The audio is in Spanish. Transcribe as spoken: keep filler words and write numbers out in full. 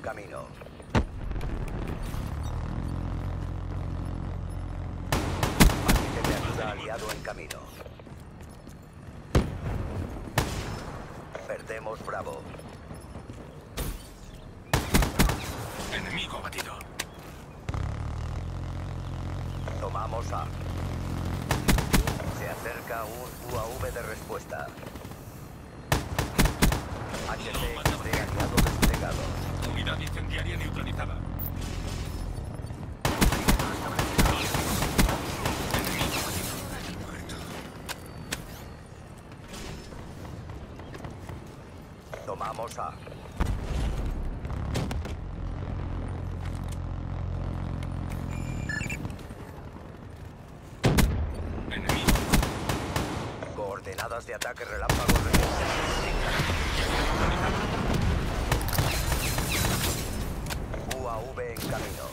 camino. Paquete de ayuda aliado en camino. Perdemos Bravo. Enemigo abatido. Tomamos A. Se acerca un U A V de respuesta. H C X D aliado desplegado. Unidad incendiaria neutralizada. Enemigo abatido. Muerto. Tomamos A. Enemigo. Coordenadas de ataque relámpago recientes. U A V en camino.